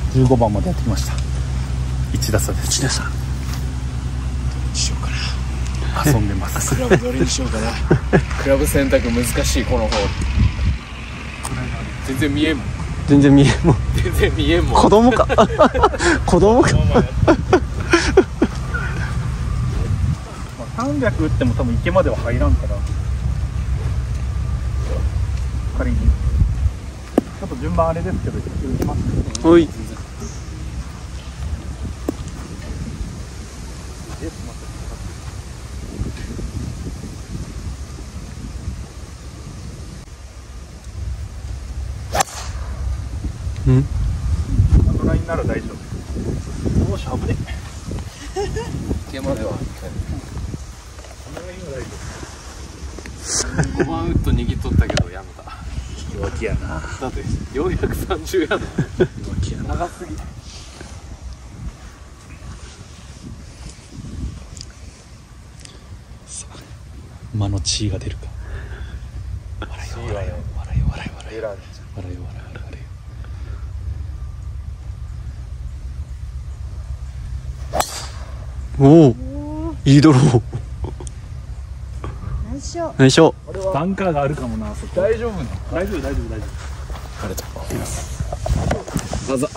15番までやってきました。1打差です。 1打差しようかな。 遊んでますクラブどれにしようかな。クラブ選択難しいこのホール。全然見えんもん。 全然見えんもん。 全然見えんもん。 子供か子供か 300打っても多分池までは入らんから、仮にちょっと順番あれですけど打ちますね。 おい。うん。 あのラインなら大丈夫。おしゃぶね。 池までは。 あのラインは大丈 5番ウッド握っとったけどやめた。 夫。弱気やな。 だって430ヤード。 弱気やな。 長すぎ。 間の血が出るか。笑いよ笑いよ笑いよ笑いよ笑いよエラー笑いよ笑いよ笑いよ。 おお、いいドロー。 ナイスショー。 よいしょ。 バンカーがあるかもな。そこ大丈夫なの？ 大丈夫大丈夫大丈ありがとう。あざ。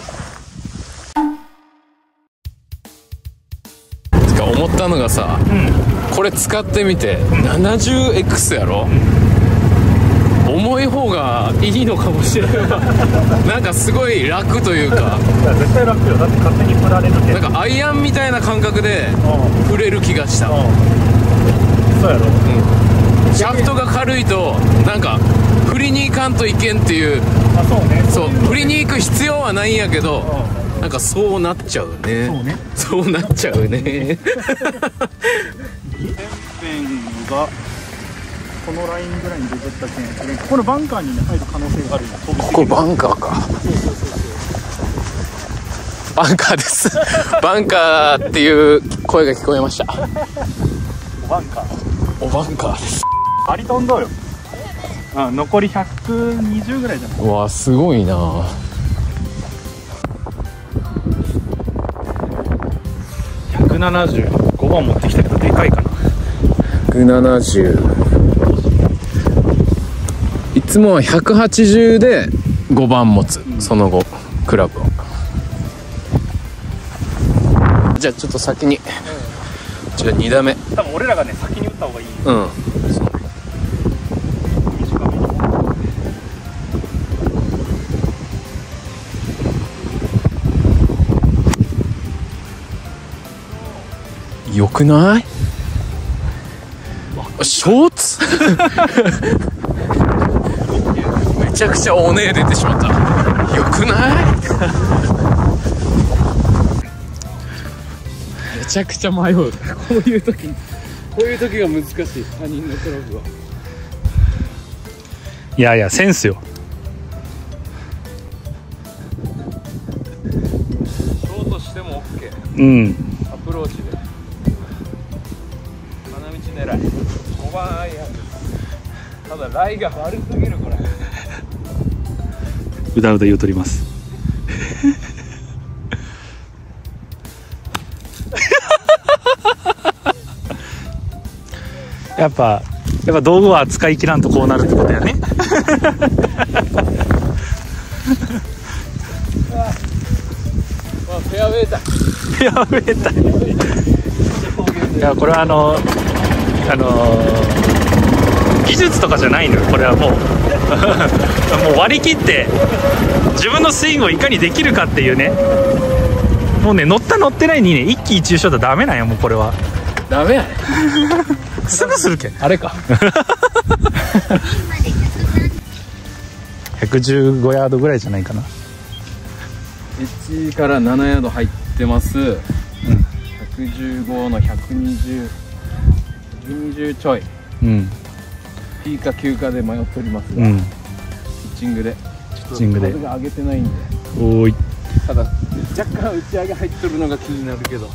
てか思ったのがさ、これ使ってみて 70X やろ、重い方がいいのかもしれないなんかすごい楽というか、 夫。絶対楽よ。だって勝手に振られるけど。 なんかアイアンみたいな感覚でうん振れる気がした。 そうやろ。 シャフトが軽いとなんか振りに行かんといけんっていう、 あ、そうね。 そう振りに行く必要はないんやけど、なんかそうなっちゃうね。 そうね。 そうなっちゃうねペンがこのラインぐらいに出てったけん、このバンカーに、ね、入る可能性があるよ。飛びすぎる。 これバンカーか。バンカーですバンカーっていう声が聞こえました。 バンカーおバンカーです。 バリ飛んどうよ。残り120ぐらいじゃない。 うわすごいな。 175番持ってきたけどでかいかな。 170、いつもは180で5番持つ、その後クラブを。じゃあちょっと先に、じゃあ2打目。 多分俺らがね先に打った方がいい。 うん、よくない？ショーツめちゃくちゃおねえ出てしまった。よくないめちゃくちゃ迷う。こういう時が難しい。他人のクラブは。 いやいやセンスよ。 ショートしても OK。 うん。 アプローチで花道狙い5番アイアンです。ただライが悪すぎる。これうだうだ言うとりますやっぱ道具は使い切らんとこうなるってことやねまあフェアウェイだ。 やべえたい。いやこれは技術とかじゃないのよ。これはもうもう割り切って自分のスイングをいかにできるかっていうね。もうね乗ってないにね一喜一憂しとったらダメなんよ。もうこれはダメやね。 すぐするけん。 あれか 115ヤードぐらいじゃないかな。 エッジから7ヤード入ってます。115の120ちょい。 うん P か Q かで迷っておりますが、 うん。 ピッチングでチングで風が上げてないんで、 おーい。 ただ若干打ち上げ入ってるのが気になるけど。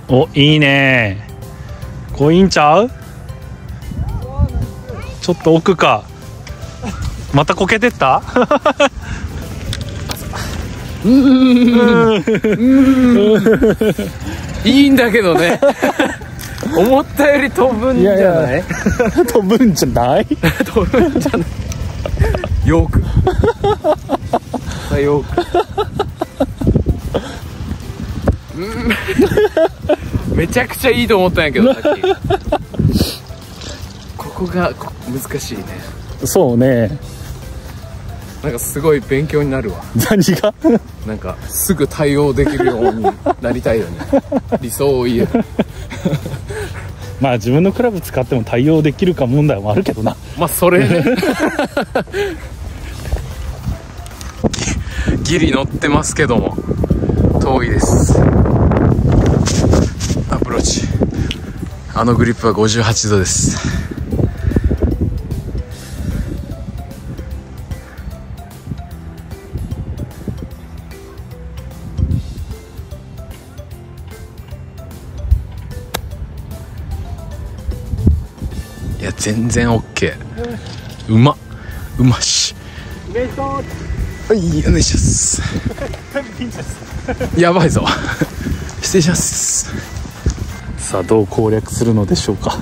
お、いいね。こういいんちゃう？ちょっと奥か。またこけてった？ いいんだけどね。思ったより飛ぶんじゃない？ 飛ぶんじゃない？ 飛ぶんじゃない？よく。よく。めちゃくちゃいいと思ったんやけど、さっき。ここが難しいね。 そうね。 なんかすごい勉強になるわ。 何が？ なんかすぐ対応できるようになりたいよね。理想を言えば。 まあ自分のクラブ使っても対応できるか問題もあるけどな。 まあそれね。ギリ乗ってますけども遠いです。アプローチ。あのグリップは58度です。いや全然 OK。 うまし。はい、お願いします。やばいぞ。失礼します。 さあどう攻略するのでしょうか。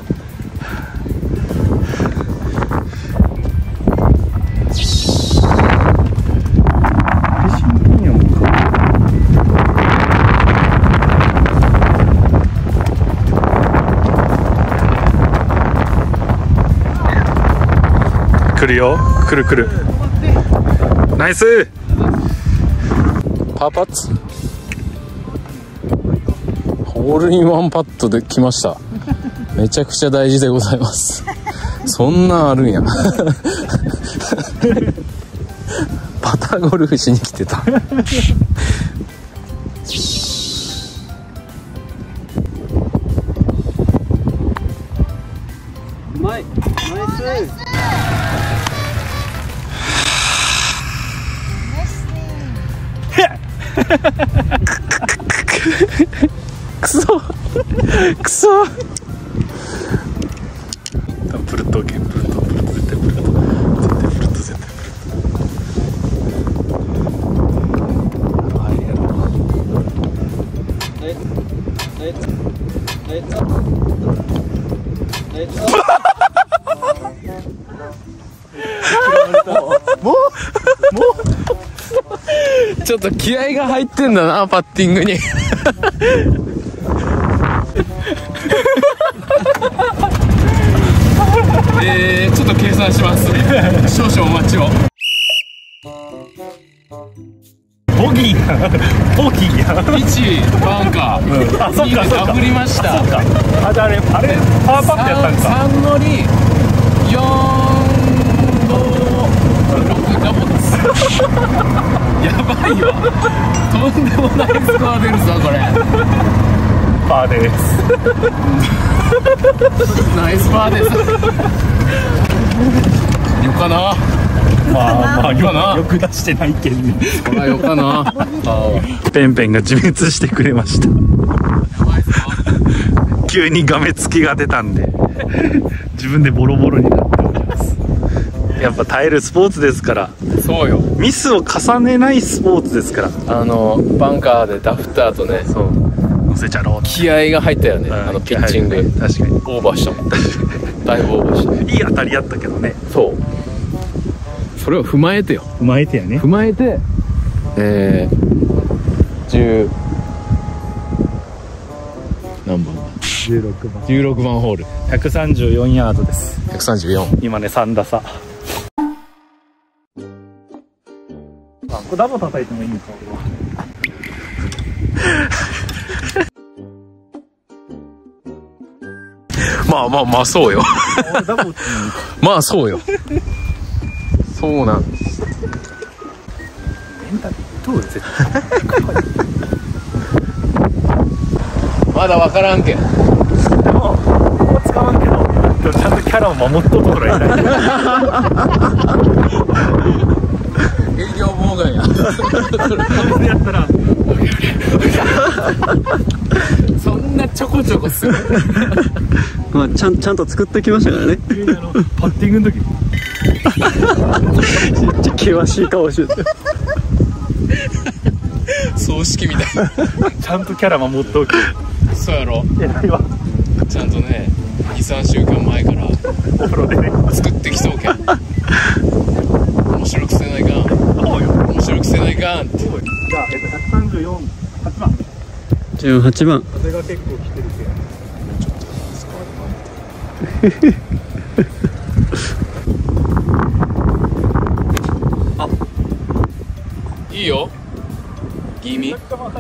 来るよ、来る。ナイス。 パーパッツ。ホールインワンパットで来ました。めちゃくちゃ大事でございます。そんなんあるんや。パターゴルフしに来てた。 うまい。ナイス。 くそプルット OK。 プルット絶対プルットちょっと気合が入ってんだな、パッティングに。ちょっと計算します。少々お待ちを。 ボギーや 1バンカー、2がかぶりました。 あれパーパットやったんか。 3乗り4、5、6ダボです。やばいわ。とんでもないスコア出るぞこれ。 パーです。 ナイスパーです。よかな。 まあよかな。 よく出してないけどね。 これはよかな。 ペンペンが自滅してくれました。急にがめつきが出たんで自分でボロボロになっております。やっぱ耐えるスポーツですから。 そうよ。 ミスを重ねないスポーツですから。 バンカーでダフった後ね、 そう乗せちゃろうって気合が入ったよね。ピッチング確かにオーバーしたもん。だいぶオーバーした。 いい当たりやったけどね。 そう、それを踏まえてよ。 踏まえてやね。 踏まえて10何番だ。16番ホール。 134ヤードです。 134。 今ね3打差。あ、これダボ叩いてもいいのかまあそうよ。 俺ダボ打ってもいいのか。 まあそうよ。そうなんです。 メンタルどう絶対まだ分からんけん。 でもここ使わんけど今日ちゃんとキャラを守っとるところいない。 営業妨害や。 やったらそんなちちょこちょこする。 まあちゃんと作ってきましたからね。 パッティングの時めっちゃ険しい顔してて。 葬式みたいな。 ちゃんとキャラ守っておく。 そうやろ。 偉いわ。 ちゃんとね、2、3週間前からお風呂でね。 作ってきとうけん。面白くせないかん。 そうよ。 面白くせないかんって。 じゃあ134、8番。 18番。 風が結構来てるけど。 いいよ。ギミ。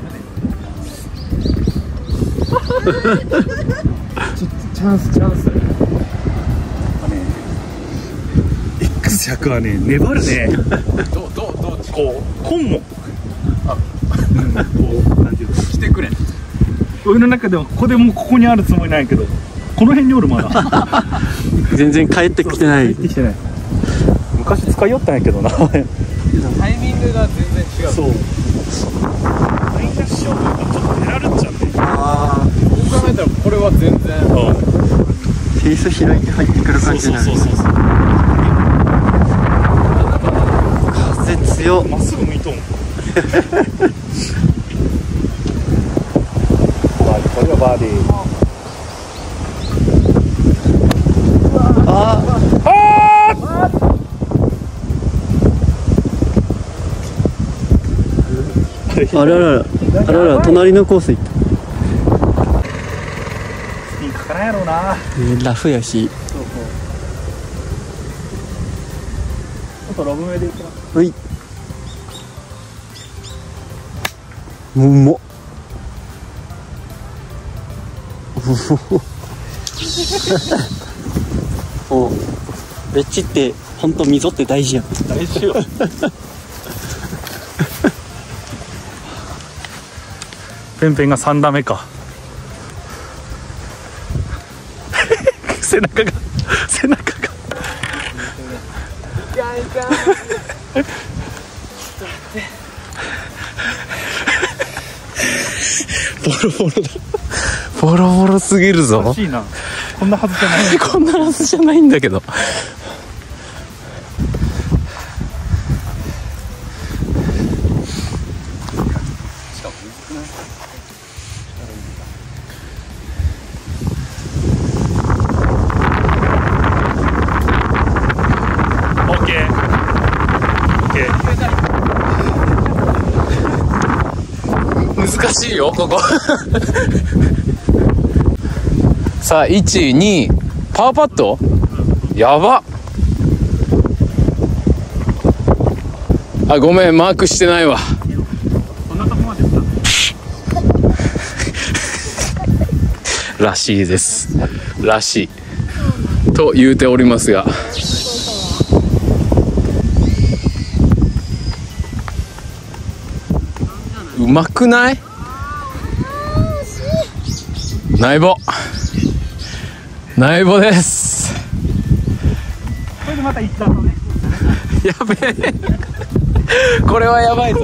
チャンス。X100 はね、粘るね。 どうこう、本も。こう、なんていうの。 来てくれ。 俺の中では、ここにあるつもりないけど。この辺におるまだ。 全然帰ってきてない。 帰ってきてない。昔使いよったんやけどな。 タイミングが全然違う。 そう。マイナス勝負がちょっと出られちゃうね。 ああ。 こう考えたらこれは全然。 フェイス開いて入ってくる感じになる。 そう。 風強っ。 まっすぐ向いとん。これがバーディー。 あらら隣のコース行った。 スピンかからんやろうな。 ラフやし。 ちょっとロブ目でいきます。 はい。うまっ。お、レッチって本当溝って大事やん。 大事よ。ペンペンが3打目か。背中がボロボロすぎるぞ。 欲しいな。こんなはずじゃない。 こんなはずじゃないんだけど。 オッケー。 難しいよここ。さあ1、2パワーパットやば。あ、ごめんマークしてないわ。 こんなとこまで行った。 らしいですらしいと言うておりますが、うまくない？内ボです。 これでまた行ったのね。 やべえこれはやばいぞ。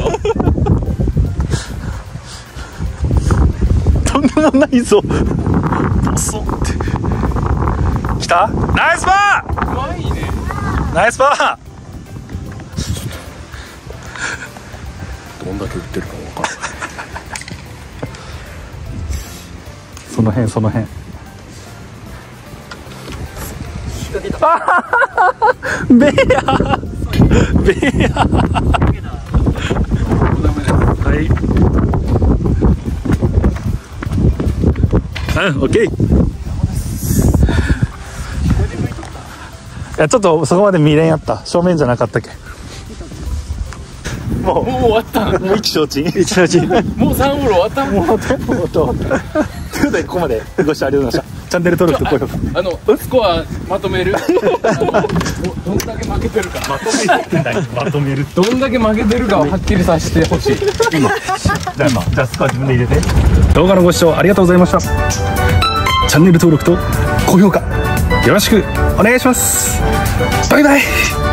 とんでもないぞ。ボソって来た。ナイスパー。 うまいね。 ナイスパどんだけ売ってるか分からない。 ー。その辺。ベア。はい。オッケー。いやちょっとそこまで見れんやった。正面じゃなかったっけ。もう終わった。 もう意気消沈。 もう3ホール終わった。 もう終わった。ということでここまでご視聴ありがとうございました。チャンネル登録と高評価。 スコアまとめる。どんだけ負けてるか。 まとめる。 どんだけ負けてるかをはっきりさせてほしい。 じゃあスコア自分で入れて。動画のご視聴ありがとうございました。チャンネル登録と高評価よろしくお願いします。バイバイ。